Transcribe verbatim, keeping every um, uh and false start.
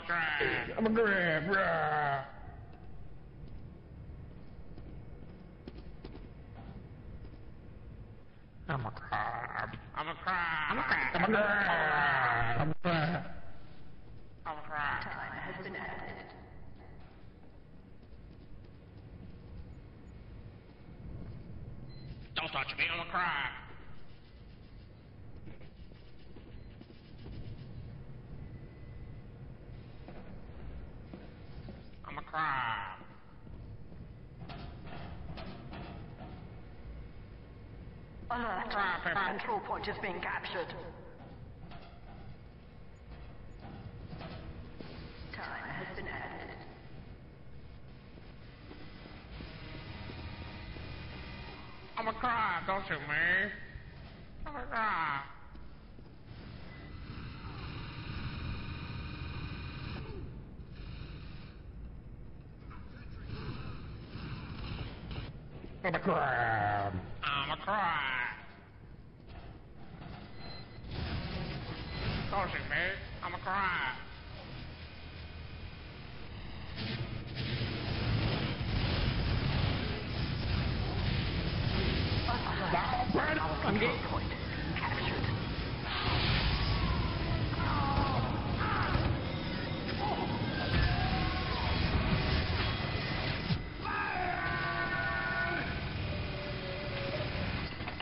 crab. I'm a crab. Rah. I'm a crab. I'm a crab. I'm a crab. I'm a crab. I'm a crab. I'm a crab. Time has been added. Don't touch me. I'm a crab. I'm a crab. Alert. Crab. Control point is being captured. Time has been added. I'm a crab. Don't shoot me. I'm a crab. I'm a crab. I'm a crab. Don't shoot me. I'm a crab.